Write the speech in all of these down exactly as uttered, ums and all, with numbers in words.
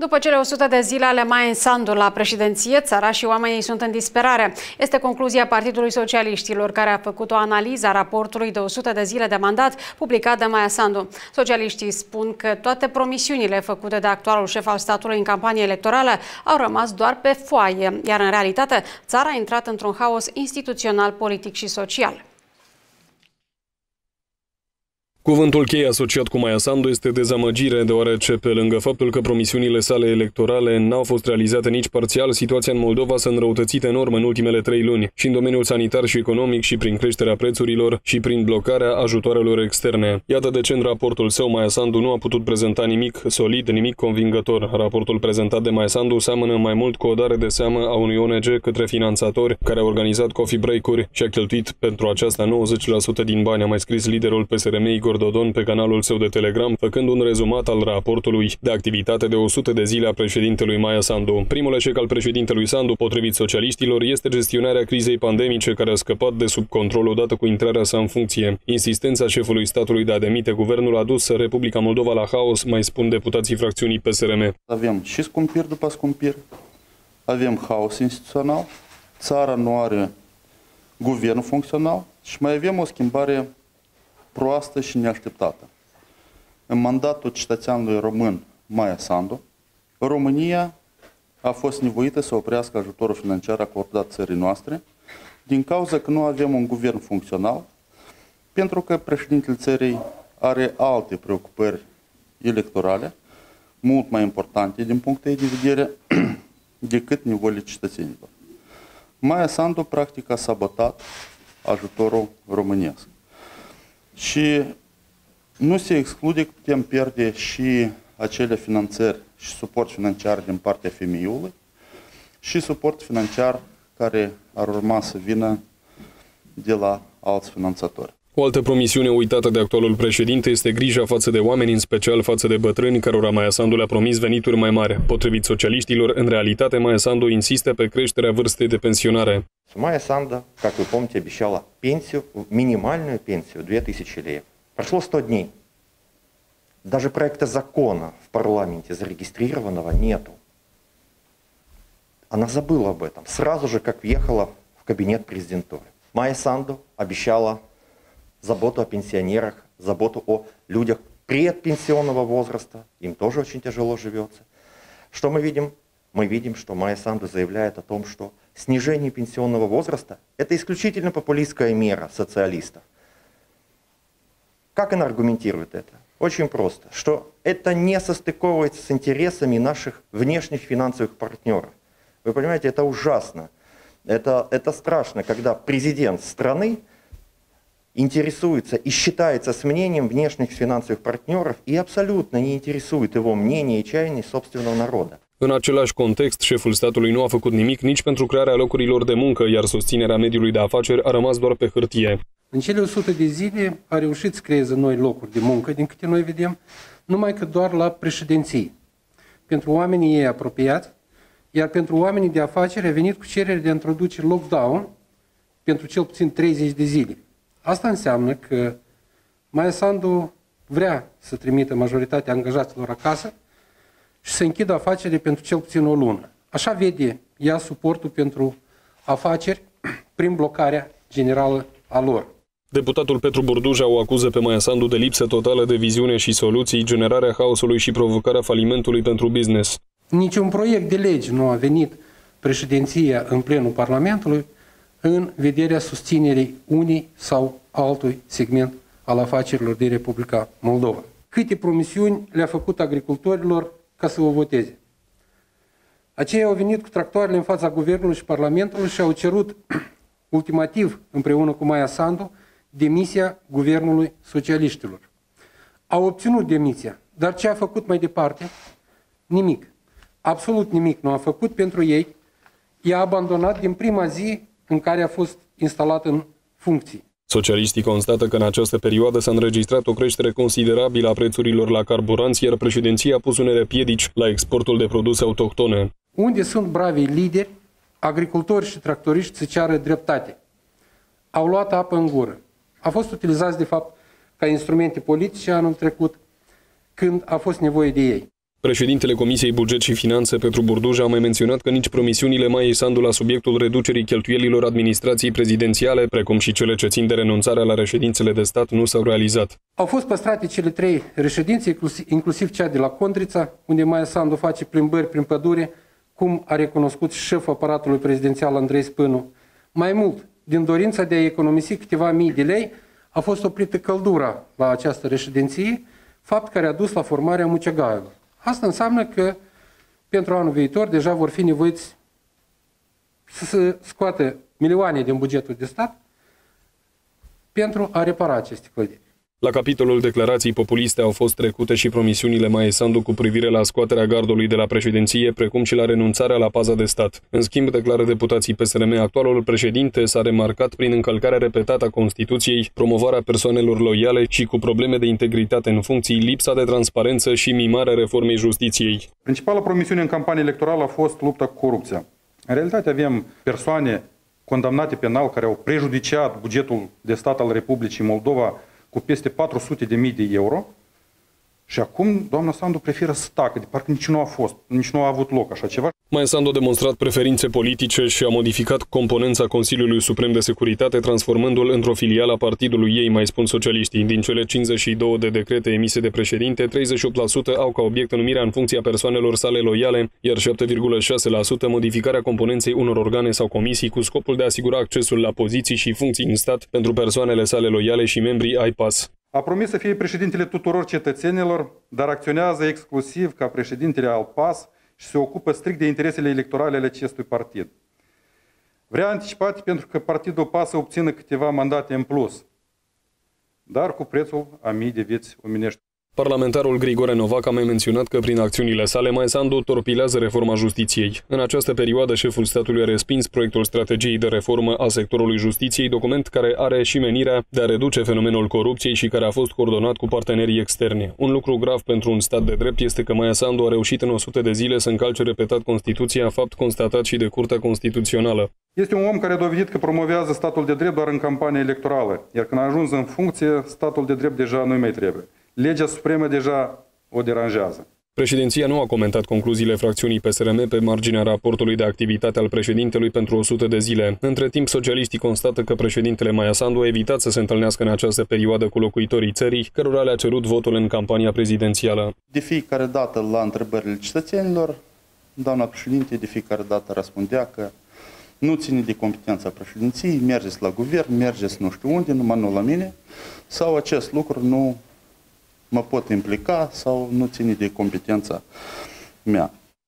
După cele o sută de zile ale Maia Sandu la președinție, țara și oamenii sunt în disperare. Este concluzia Partidului Socialiștilor, care a făcut o analiză a raportului de o sută de zile de mandat publicat de Maia Sandu. Socialiștii spun că toate promisiunile făcute de actualul șef al statului în campanie electorală au rămas doar pe foaie, iar în realitate țara a intrat într-un haos instituțional, politic și social. Cuvântul cheie asociat cu Maia Sandu este dezamăgire, deoarece, pe lângă faptul că promisiunile sale electorale n-au fost realizate nici parțial, situația în Moldova s-a înrăutățit enorm în ultimele trei luni, și în domeniul sanitar și economic, și prin creșterea prețurilor, și prin blocarea ajutoarelor externe. Iată de ce în raportul său Maia Sandu nu a putut prezenta nimic solid, nimic convingător. Raportul prezentat de Maia Sandu seamănă mai mult cu o dare de seamă a unui O N G către finanțatori care a organizat coffee break-uri și a cheltuit pentru aceasta nouăzeci la sută din bani, a mai scris liderul P S R M Igor Dodon pe canalul său de Telegram, făcând un rezumat al raportului de activitate de o sută de zile a președintelui Maia Sandu. Primul eșec al președintelui Sandu, potrivit socialiștilor, este gestionarea crizei pandemice, care a scăpat de sub control odată cu intrarea sa în funcție. Insistența șefului statului de a demite guvernul a dus Republica Moldova la haos, mai spun deputații fracțiunii P S R M. Avem și scumpiri după scumpiri, avem haos instituțional, țara nu are guvern funcțional și mai avem o schimbare proastă și neașteptată. În mandatul cetățeanului român Maia Sandu, România a fost nevoită să oprească ajutorul financiar acordat țării noastre din cauza că nu avem un guvern funcțional, pentru că președintele țării are alte preocupări electorale, mult mai importante din punctul de vedere decât nevoile cetățenilor. Maia Sandu practic a sabotat ajutorul românesc. Și nu se exclude că putem pierde și acele finanțări și suport financiar din partea femeiului și suport financiar care ar urma să vină de la alți finanțatori. O altă promisiune uitată de actualul președinte este grija față de oameni, în special față de bătrâni, cărora Maia Sandu le-a promis venituri mai mari. Potrivit socialiștilor, în realitate Maia Sandu insistă pe creșterea vârstei de pensionare. Майя Санду, как вы помните, обещала пенсию, минимальную пенсию две тысячи леев. Прошло сто дней. Даже проекта закона в парламенте зарегистрированного нету. Она забыла об этом сразу же, как въехала в кабинет президентуры. Майя Санду обещала заботу о пенсионерах, заботу о людях предпенсионного возраста. Им тоже очень тяжело живется. Что мы видим? Мы видим, что Майя Санду заявляет о том, что снижение пенсионного возраста – это исключительно популистская мера социалистов. Как она аргументирует это? Очень просто, что это не состыковывается с интересами наших внешних финансовых партнеров. Вы понимаете, это ужасно, это, это страшно, когда президент страны интересуется и считается с мнением внешних финансовых партнеров и абсолютно не интересует его мнение и чаяние собственного народа. În același context, șeful statului nu a făcut nimic nici pentru crearea locurilor de muncă, iar susținerea mediului de afaceri a rămas doar pe hârtie. În cele o sută de zile a reușit să creeze noi locuri de muncă, din câte noi vedem, numai că doar la președinții. Pentru oamenii ei apropiați, iar pentru oamenii de afaceri a venit cu cerere de a introduce lockdown pentru cel puțin treizeci de zile. Asta înseamnă că Maia Sandu vrea să trimită majoritatea angajaților acasă și să închidă afacerile pentru cel puțin o lună. Așa vede ea suportul pentru afaceri prin blocarea generală a lor. Deputatul Petru Burduja o acuză pe Maia Sandu de lipsă totală de viziune și soluții, generarea haosului și provocarea falimentului pentru business. Niciun proiect de lege nu a venit președinția în plenul Parlamentului în vederea susținerii unui sau altui segment al afacerilor din Republica Moldova. Câte promisiuni le-a făcut agricultorilor ca să o voteze. Aceia au venit cu tractoarele în fața Guvernului și Parlamentului și au cerut ultimativ, împreună cu Maia Sandu, demisia Guvernului Socialiștilor. Au obținut demisia, dar ce a făcut mai departe? Nimic. Absolut nimic nu a făcut pentru ei. I-a abandonat din prima zi în care a fost instalat în funcții. Socialiștii constată că în această perioadă s-a înregistrat o creștere considerabilă a prețurilor la carburanți, iar președinția a pus unele piedici la exportul de produse autohtone. Unde sunt bravii lideri, agricultori și tractoriști să ceară dreptate? Au luat apă în gură. A fost utilizați, de fapt, ca instrumente politice anul trecut, când a fost nevoie de ei. Președintele Comisiei Buget și Finanțe, Petru Burduj, a mai menționat că nici promisiunile Maiei Sandu la subiectul reducerii cheltuielilor administrației prezidențiale, precum și cele ce țin de renunțarea la reședințele de stat, nu s-au realizat. Au fost păstrate cele trei reședințe, inclusiv cea de la Condrița, unde Maia Sandu face plimbări prin pădure, cum a recunoscut și șeful aparatului prezidențial Andrei Spânu. Mai mult, din dorința de a economisi câteva mii de lei, a fost oprită căldura la această reședinție, fapt care a dus la formarea mucegaiului. Asta înseamnă că pentru anul viitor deja vor fi nevoiți să scoată milioane din bugetul de stat pentru a repara aceste clădiri. La capitolul declarații populiste au fost trecute și promisiunile Maiei Sandu cu privire la scoaterea gardului de la președinție, precum și la renunțarea la paza de stat. În schimb, declară deputații P S R M, actualul președinte s-a remarcat prin încălcarea repetată a Constituției, promovarea persoanelor loiale și cu probleme de integritate în funcții, lipsa de transparență și mimarea reformei justiției. Principala promisiune în campanie electorală a fost lupta cu corupția. În realitate avem persoane condamnate penal care au prejudiciat bugetul de stat al Republicii Moldova cu peste patru sute de mii de euro și acum doamna Sandu preferă să tacă, de parcă nici nu a fost, nici nu a avut loc așa ceva. Maia Sandu a demonstrat preferințe politice și a modificat componența Consiliului Suprem de Securitate, transformându-l într-o filială a partidului ei, mai spun socialiștii. Din cele cincizeci și două de decrete emise de președinte, treizeci și opt la sută au ca obiect numirea în funcția persoanelor sale loiale, iar șapte virgulă șase la sută modificarea componenței unor organe sau comisii cu scopul de a asigura accesul la poziții și funcții în stat pentru persoanele sale loiale și membrii ai P A S. A promis să fie președintele tuturor cetățenilor, dar acționează exclusiv ca președintele al P A S și se ocupă strict de interesele electorale ale acestui partid. Vrea anticipat pentru că partidul P A S să obțină câteva mandate în plus, dar cu prețul a mii de vieți omenești. Parlamentarul Grigore Novac a mai menționat că prin acțiunile sale Maia Sandu torpilează reforma justiției. În această perioadă, șeful statului a respins proiectul strategiei de reformă a sectorului justiției, document care are și menirea de a reduce fenomenul corupției și care a fost coordonat cu partenerii externi. Un lucru grav pentru un stat de drept este că Maia Sandu a reușit în o sută de zile să încalce repetat Constituția, fapt constatat și de Curtea Constituțională. Este un om care a dovedit că promovează statul de drept doar în campanie electorală, iar când a ajuns în funcție, statul de drept deja nu-i mai trebuie. Legea supremă deja o deranjează. Președinția nu a comentat concluziile fracțiunii P S R M pe marginea raportului de activitate al președintelui pentru o sută de zile. Între timp, socialiștii constată că președintele Maia Sandu a evitat să se întâlnească în această perioadă cu locuitorii țării, cărora le-a cerut votul în campania prezidențială. De fiecare dată la întrebările cetățenilor, doamna președinte de fiecare dată răspundea că nu ține de competența președinției, mergeți la guvern, mergeți nu știu unde, numai nu la mine, sau acest lucru nu mă pot implica sau nu ține de competența mea.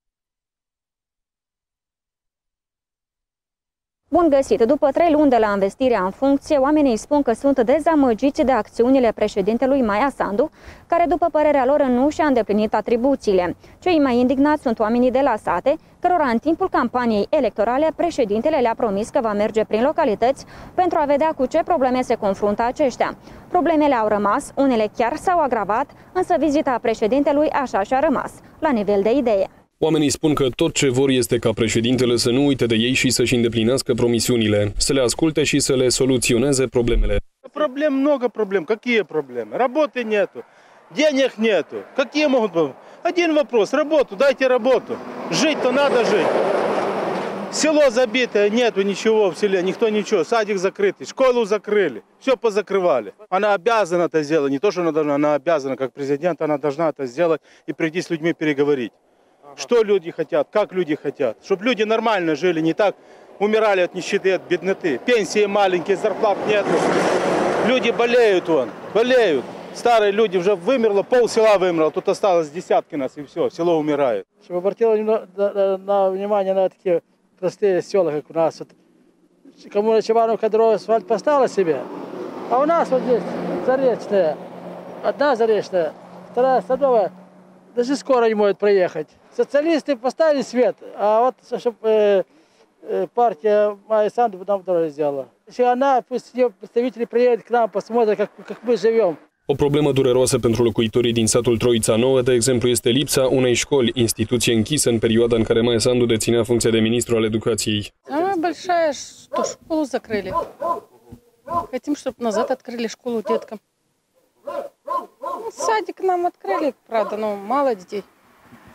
Bun găsit! După trei luni de la investirea în funcție, oamenii spun că sunt dezamăgiți de acțiunile președintelui Maia Sandu, care, după părerea lor, nu și-a îndeplinit atribuțiile. Cei mai indignați sunt oamenii de la sate, cărora în timpul campaniei electorale președintele le-a promis că va merge prin localități pentru a vedea cu ce probleme se confruntă aceștia. Problemele au rămas, unele chiar s-au agravat, însă vizita președintelui așa și-a rămas, la nivel de idee. Oamenii spun că tot ce vor este ca președintele să nu uite de ei și să-și îndeplinească promisiunile, să le asculte și să le soluționeze problemele. Проблем много проблем. Какие проблемы? Работы нету, денег нету. Какие могут быть? Один вопрос. Работу. Дайте работу. Жить-то надо жить. Село забитое, нету ничего в селе, никто ничего. Садик закрытый, школу закрыли, все позакрывали. Она обязана это сделать, не то, что она должна, она обязана, как президент, она должна это сделать и прийти с людьми переговорить. Что люди хотят, как люди хотят, чтобы люди нормально жили, не так умирали от нищеты, от бедноты. Пенсии маленькие, зарплат нету. Люди болеют, вон, болеют. Старые люди, уже вымерло, пол села вымерло, тут осталось десятки нас и все, село умирает. Чтобы обратила на внимание на такие простые села, как у нас. Вот, кому на Чебану кадровый асфальт поставила себе, а у нас вот здесь Заречная, одна Заречная, вторая Садовая, даже скоро не может проехать. Социалисты поставили свет, а вот чтобы э, э, партия Майя Санду нам тоже сделала. Если она, пусть ее представители приедут к нам, посмотрят, как, как мы живем. O problemă dureroasă pentru locuitorii din satul Troița Nouă, de exemplu, este lipsa unei școli, instituție închisă în perioada în care Maia Sandu deținea funcția de ministru al educației. Самая большая, что школу закрыли. Хотим, чтобы назад открыли школу деткам. Садик нам открыли, правда, но мало детей.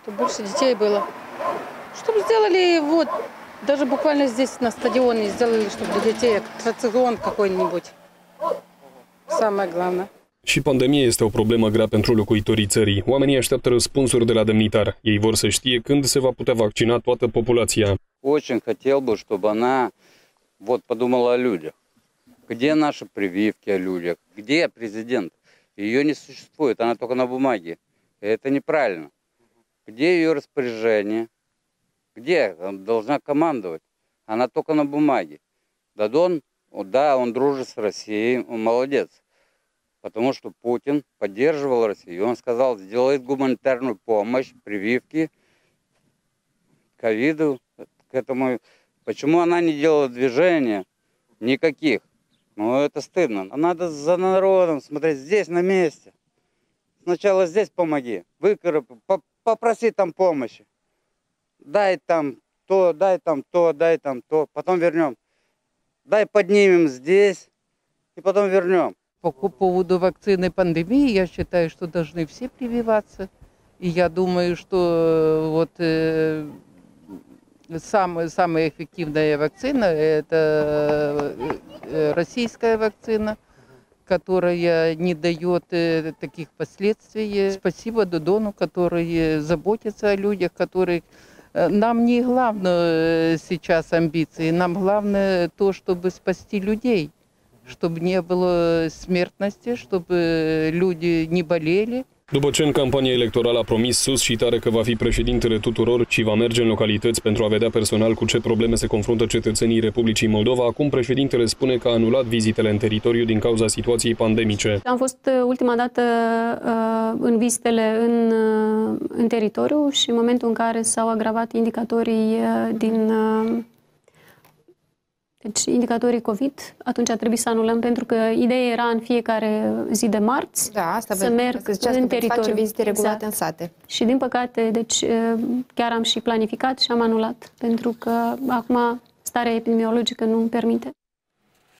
чтобы больше детей было. Чтобы сделали, вот, даже буквально здесь на стадионе сделали, чтобы для детей аттракцион какой-нибудь. Самое главное. Și pandemia este o problemă grea pentru locuitorii țării. Oamenii așteaptă răspunsuri de la demnitar. Ei vor să știe când se va putea vaccina toată populația. Очень хотел бы, чтобы она вот подумала о людях. Где наши прививки о людях? Где президент? Ее не существует, она только на бумаге. И это неправильно. Где ее распоряжение? Где? Она должна командовать. Она только на бумаге. Дадон, да, он дружит с Россией, он молодец. Потому что Путин поддерживал Россию. Он сказал, сделает гуманитарную помощь, прививки ковиду, к этому. Почему она не делала движения? Никаких. Ну, это стыдно. Надо за народом смотреть здесь, на месте. Сначала здесь помоги, выкарапай, попроси там помощи. Дай там то, дай там то, дай там то. Потом вернем. Дай поднимем здесь и потом вернем. По поводу вакцины пандемии, я считаю, что должны все прививаться. И я думаю, что вот э, самая, самая эффективная вакцина – это российская вакцина, которая не дает э, таких последствий. Спасибо Додону, который заботится о людях, который… Нам не главное сейчас амбиции, нам главное то, чтобы спасти людей. Чтобы не было смертности, чтобы люди не болели. După ce în campania electorală a promis sus și tare că va fi președintele tuturor și va merge în localități pentru a vedea personal cu ce probleme se confruntă cetățenii Republicii Moldova, acum președintele spune că a anulat vizitele în teritoriu din cauza situației pandemice. Am fost ultima dată în vizitele în, în teritoriu și în momentul în care s-au agravat indicatorii din Deci, indicatorii COVID, atunci a trebuit să anulăm, pentru că ideea era în fiecare zi de marți da, asta să merg în teritoriu. Face vizite regulate exact. în sate. Și din păcate, deci chiar am și planificat și am anulat, pentru că acum starea epidemiologică nu îmi permite.